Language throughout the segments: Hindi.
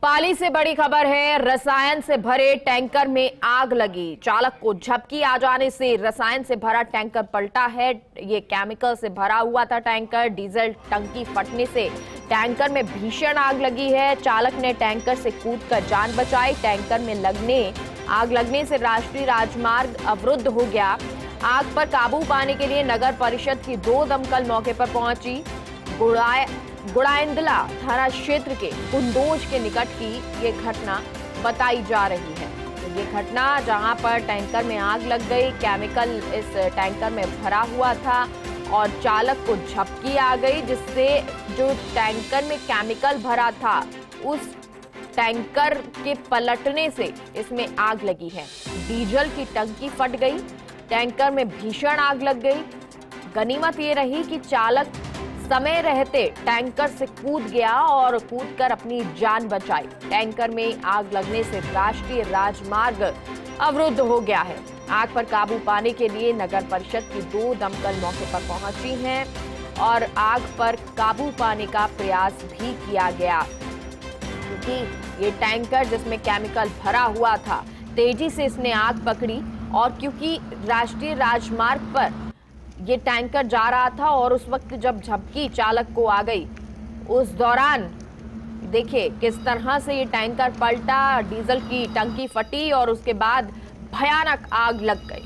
पाली से बड़ी खबर है। रसायन से भरे टैंकर में आग लगी। चालक को झपकी आ जाने से रसायन से भरा टैंकर पलटा है। ये केमिकल से भरा हुआ था टैंकर। डीजल टंकी फटने से टैंकर में भीषण आग लगी है। चालक ने टैंकर से कूदकर जान बचाई। टैंकर में आग लगने से राष्ट्रीय राजमार्ग अवरुद्ध हो गया। आग पर काबू पाने के लिए नगर परिषद की 2 दमकल मौके पर पहुंची। गुड़ाइंदला थाना क्षेत्र के कुंदोज के निकट की ये घटना बताई जा रही है। तो ये घटना जहां पर टैंकर में आग लग गई, केमिकल इस टैंकर में भरा हुआ था और चालक को झपकी आ गई, जिससे जो टैंकर में केमिकल भरा था उस टैंकर के पलटने से इसमें आग लगी है। डीजल की टंकी फट गई, टैंकर में भीषण आग लग गई। गनीमत ये रही कि चालक समय रहते टैंकर से कूद गया और कूदकर अपनी जान बचाई। टैंकर में आग लगने से राष्ट्रीय राजमार्ग अवरुद्ध हो गया है। आग पर काबू पाने के लिए नगर परिषद की 2 दमकल मौके पर पहुंची हैं और आग पर काबू पाने का प्रयास भी किया गया, क्योंकि ये टैंकर जिसमें केमिकल भरा हुआ था, तेजी से इसने आग पकड़ी और क्योंकि राष्ट्रीय राजमार्ग पर ये टैंकर जा रहा था और उस वक्त जब झपकी चालक को आ गई, उस दौरान देखिए किस तरह से ये टैंकर पलटा, डीजल की टंकी फटी और उसके बाद भयानक आग लग गई।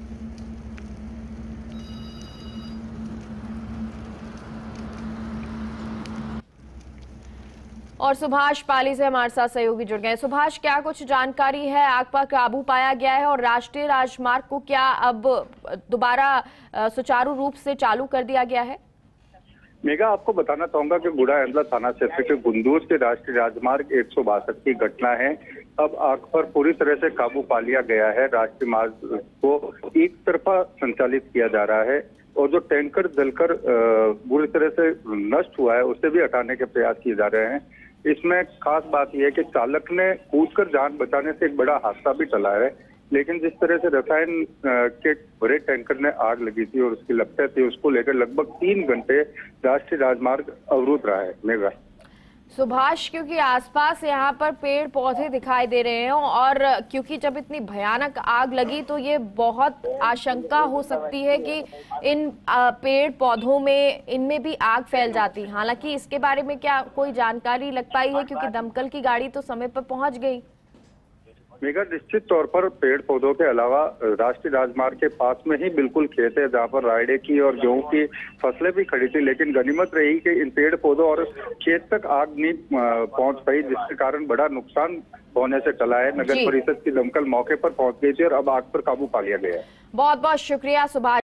और सुभाष पाली से हमारे साथ सहयोगी जुड़ गए। सुभाष, क्या कुछ जानकारी है? आग पर काबू पाया गया है और राष्ट्रीय राजमार्ग को क्या अब दोबारा सुचारू रूप से चालू कर दिया गया है? मेघा, आपको बताना चाहूंगा कि गुड़ाइंदला थाना क्षेत्र के गुंदूज के राष्ट्रीय राजमार्ग 162 की घटना है। अब आग पर पूरी तरह से काबू पा लिया गया है। राष्ट्रीय मार्ग को एक तरफा संचालित किया जा रहा है और जो टैंकर जलकर बुरी तरह से नष्ट हुआ है उसे भी हटाने के प्रयास किए जा रहे हैं। इसमें खास बात यह है कि चालक ने कूदकर जान बचाने से एक बड़ा हादसा भी टला है, लेकिन जिस तरह से रसायन के बड़े टैंकर ने आग लगी थी और उसकी लपटें थी, उसको लेकर लगभग 3 घंटे राष्ट्रीय राजमार्ग अवरुद्ध रहा है। मेघा, सुभाष, क्योंकि आसपास यहाँ पर पेड़ पौधे दिखाई दे रहे हैं और क्योंकि जब इतनी भयानक आग लगी तो ये बहुत आशंका हो सकती है कि इन पेड़ पौधों में इनमें भी आग फैल जाती। हालांकि इसके बारे में क्या कोई जानकारी लग पाई है, क्योंकि दमकल की गाड़ी तो समय पर पहुंच गई? मेघा, निश्चित तौर पर पेड़ पौधों के अलावा राष्ट्रीय राजमार्ग के पास में ही बिल्कुल खेत है जहां पर रायडे की और गेहूं की फसलें भी खड़ी थी, लेकिन गनीमत रही कि इन पेड़ पौधों और खेत तक आग नहीं पहुंच पाई, जिसके कारण बड़ा नुकसान होने से टला है। नगर परिषद की दमकल मौके पर पहुंच गई थी और अब आग पर काबू पा लिया गया है। बहुत बहुत शुक्रिया सुभाष।